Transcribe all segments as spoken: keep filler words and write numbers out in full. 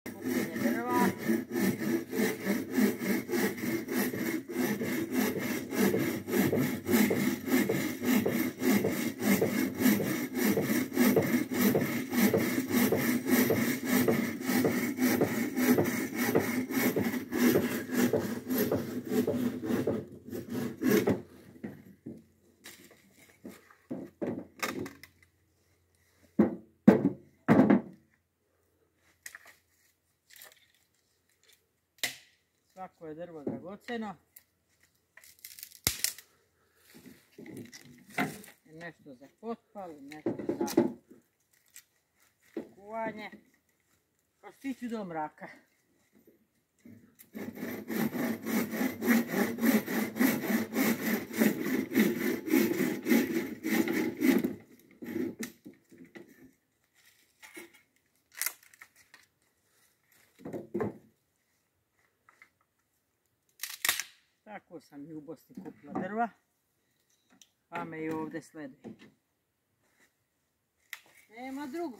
kupljenje drva. Svako je drvo dragoceno. Nešto za potpal, nešto za kuvanje. Pa stiću do mraka. Tako sam i u Bosni kupila drva, pa me i ovdje sleduje. Nema drugo.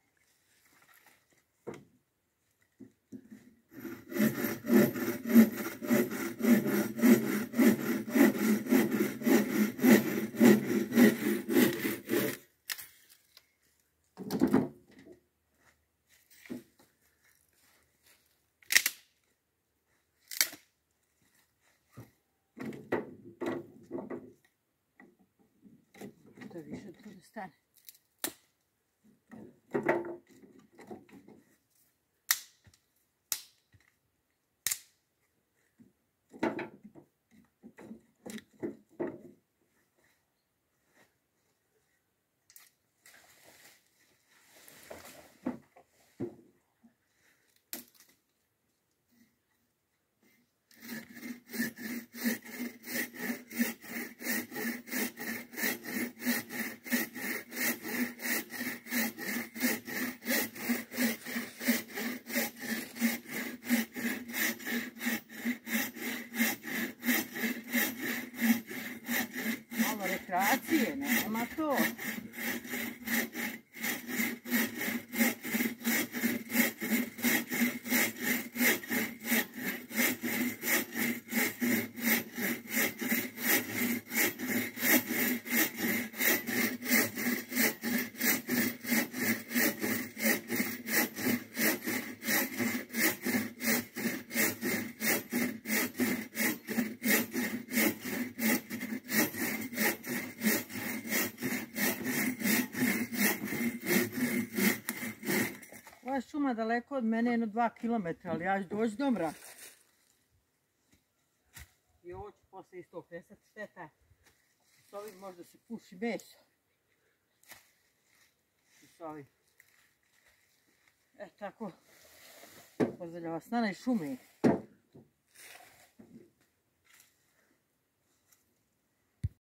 To je više tu da stane. Rekreacije, nema to. Ova šuma daleko od mene, jedno dva kilometra, ali ja ću doći do mraka. I ovo ću posle isto okresati, šteta. S ovim možda se puši meso. I s ovim. E tako, pozdravljam vas na šumi.